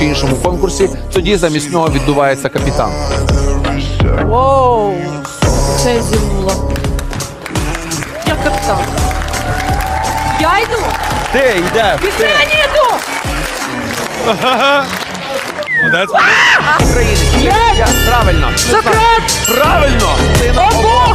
чи іншому конкурсі, тоді замість нього віддувається капітан. Воу! Це я зірнула. Я капітан. Я йду! Ти йдеш! Після я не йду! України. Правильно. Сократ! Правильно. Ого!